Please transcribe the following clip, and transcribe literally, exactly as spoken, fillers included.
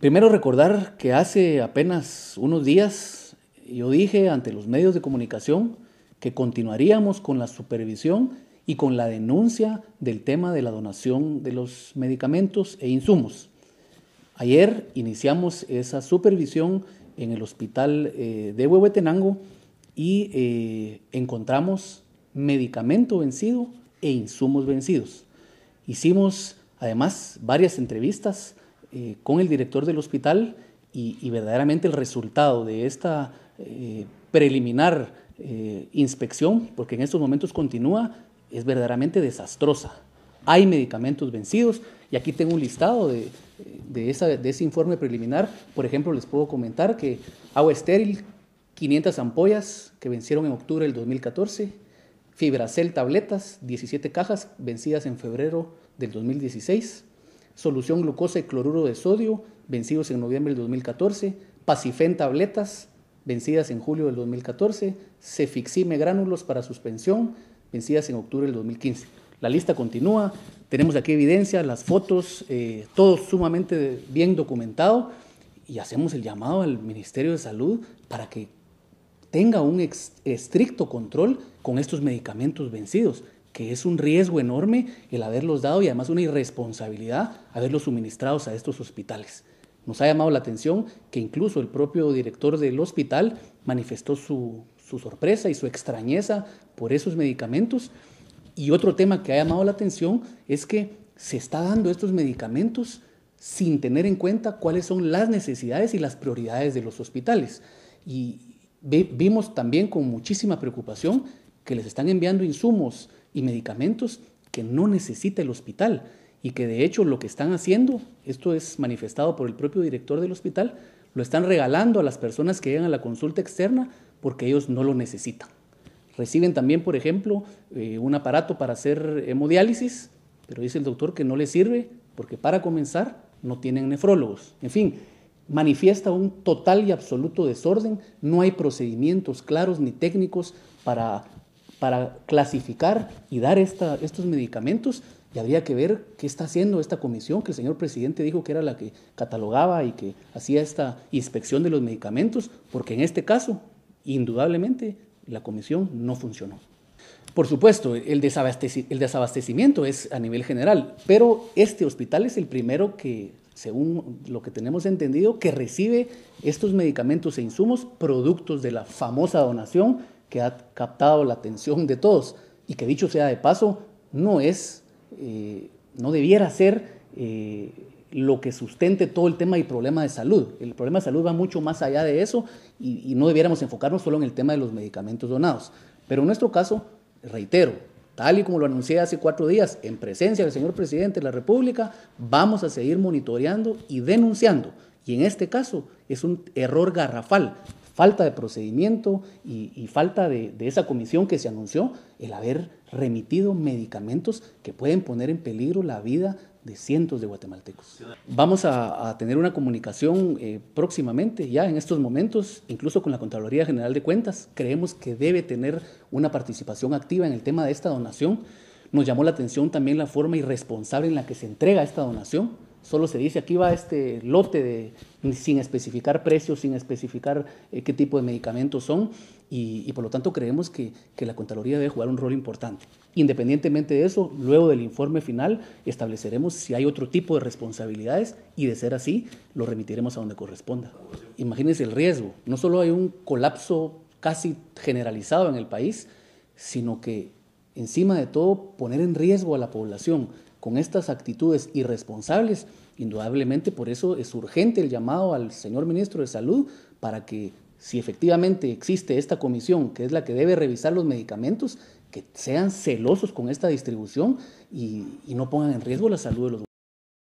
Primero recordar que hace apenas unos días yo dije ante los medios de comunicación que continuaríamos con la supervisión y con la denuncia del tema de la donación de los medicamentos e insumos. Ayer iniciamos esa supervisión en el hospital eh, de Huehuetenango y eh, encontramos medicamento vencido e insumos vencidos. Hicimos además varias entrevistas eh, con el director del hospital y, y verdaderamente el resultado de esta eh, preliminar eh, inspección, porque en estos momentos continúa, es verdaderamente desastrosa. Hay medicamentos vencidos y aquí tengo un listado de, de, esa, de ese informe preliminar. Por ejemplo, les puedo comentar que agua estéril, quinientas ampollas que vencieron en octubre del dos mil catorce, Fibracel tabletas, diecisiete cajas vencidas en febrero del dos mil dieciséis, solución glucosa y cloruro de sodio vencidos en noviembre del dos mil catorce, Pacifen tabletas vencidas en julio del dos mil catorce, Cefixime gránulos para suspensión vencidas en octubre del dos mil quince. La lista continúa, tenemos aquí evidencia, las fotos, eh, todo sumamente bien documentado y hacemos el llamado al Ministerio de Salud para que tenga un ex, estricto control con estos medicamentos vencidos, que es un riesgo enorme el haberlos dado y además una irresponsabilidad haberlos suministrados a estos hospitales. Nos ha llamado la atención que incluso el propio director del hospital manifestó su, su sorpresa y su extrañeza por esos medicamentos. Y otro tema que ha llamado la atención es que se está dando estos medicamentos sin tener en cuenta cuáles son las necesidades y las prioridades de los hospitales. Y vimos también con muchísima preocupación que les están enviando insumos y medicamentos que no necesita el hospital y que de hecho lo que están haciendo, esto es manifestado por el propio director del hospital, lo están regalando a las personas que llegan a la consulta externa porque ellos no lo necesitan. Reciben también, por ejemplo, eh, un aparato para hacer hemodiálisis, pero dice el doctor que no les sirve porque para comenzar no tienen nefrólogos. En fin, manifiesta un total y absoluto desorden, no hay procedimientos claros ni técnicos para, para clasificar y dar esta, estos medicamentos, y habría que ver qué está haciendo esta comisión que el señor presidente dijo que era la que catalogaba y que hacía esta inspección de los medicamentos, porque en este caso, indudablemente, la comisión no funcionó. Por supuesto, el, desabasteci- el desabastecimiento es a nivel general, pero este hospital es el primero que, según lo que tenemos entendido, que recibe estos medicamentos e insumos productos de la famosa donación que ha captado la atención de todos y que, dicho sea de paso, no es, eh, no debiera ser eh, lo que sustente todo el tema y problema de salud. El problema de salud va mucho más allá de eso y, y no debiéramos enfocarnos solo en el tema de los medicamentos donados. Pero en nuestro caso, reitero, tal y como lo anuncié hace cuatro días, en presencia del señor presidente de la República, vamos a seguir monitoreando y denunciando. Y en este caso es un error garrafal, falta de procedimiento y, y falta de, de esa comisión que se anunció, el haber remitido medicamentos que pueden poner en peligro la vida de cientos de guatemaltecos. Vamos a, a tener una comunicación eh, próximamente, ya en estos momentos, incluso con la Contraloría General de Cuentas. Creemos que debe tener una participación activa en el tema de esta donación. Nos llamó la atención también la forma irresponsable en la que se entrega esta donación. Solo se dice aquí va este lote de, sin especificar precios, sin especificar eh, qué tipo de medicamentos son y, y por lo tanto creemos que, que la Contraloría debe jugar un rol importante. Independientemente de eso, luego del informe final estableceremos si hay otro tipo de responsabilidades y de ser así, lo remitiremos a donde corresponda. Imagínense el riesgo, no solo hay un colapso casi generalizado en el país, sino que encima de todo poner en riesgo a la población con estas actitudes irresponsables, indudablemente por eso es urgente el llamado al señor ministro de Salud para que si efectivamente existe esta comisión que es la que debe revisar los medicamentos, que sean celosos con esta distribución y, y no pongan en riesgo la salud de los